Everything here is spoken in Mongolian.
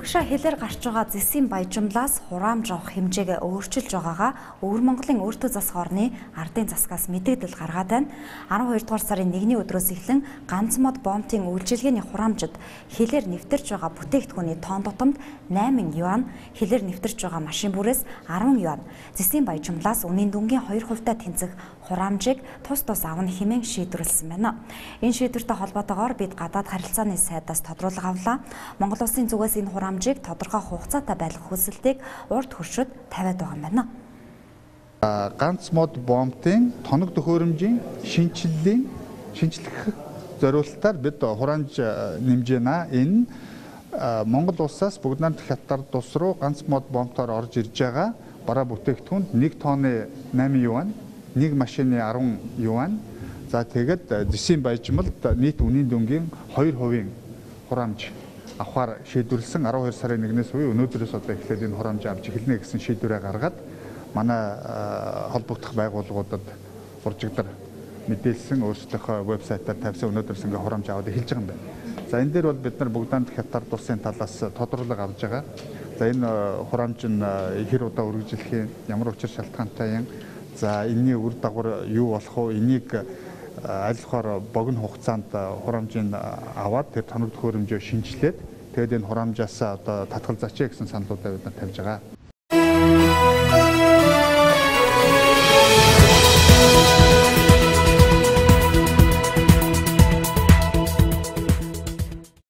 Урагшаа хэлээр гарч байгаа зэсийн баяжмлаас хураамж авах хэмжээгээ өөрчилж байгаагаа Өвөр Монголын өөртөө засах орны ардын засгаас мэдээлэл гаргаад байна. 12 дугаар сарын 1-ний өдрөөс эхлэн ганц мод бомтын үйлчилгээний хураамжид хэлээр нэвтэрч байгаа бүтээгдэхүүний тонн тутамд 8 юан, хэлээр нэвтэрч байгаа машин бүрээс 10 юан, зэсийн баяжмлаас үнийн дүнгийн 2% тэнцэх хураамжийг тус авах хэмээн шийдвэрлсэн байна. Энэ шийдвэртэй холбоотойгоор бид гадаад харилцааны сайдаас тодруулга авлаа. Монгол улсын зүгээс энэ хураамжийг тодорхой хугацаатай байлгах хүсэлтийг урд хөршөд тавиад байгаа юм байна. Ганц мод бомтын тоног төхөөрөмжийн шинжлэх зориулалтаар бид хураамж нэмж байна. Энэ Монгол улсаас Бүгд найрамдах хятад улс руу ганц мод бомтоор орж ирж байгаа бараа бүтээгдэхүүнд 1 тонны 8 юан, 1 машины 10 юан. За тэгээд зэсийн баяжмалд нийт үнийн дүнгийн 2% хураамж авахар шийдвэрлсэн. 12 сарын 1-ээс үе өнөөдрөөс одоо эхлээд энэ хураамж авч эхэлнэ гэсэн шийдвэрээ гаргаад манай холбогдох байгууллагуудад уржигдар мэдээлсэн, өөрсдийнхөө вебсайтаар тавьсан, өнөөдрөөс ингээ хураамж аваад эхэлж байгаа юм байна. За энэ дээр бол бид нар Бүгд найрамдах хятад улсын талаас тодорлого авж байгаа. За энэ хураамж нь хэр удаа үргэлжлэх юм, ямар учир шалтгаантай юм, за энэний үр дагавар юу болох вэ? Энийг аль болохоор богино хугацаанд хураамжийг аваад тэр тоног төхөөрөмжөө шинжилээд тэгээд энэ хураамжаас одоо татгал зачаа гэсэн саналуудаа бид нар тавьж байгаа.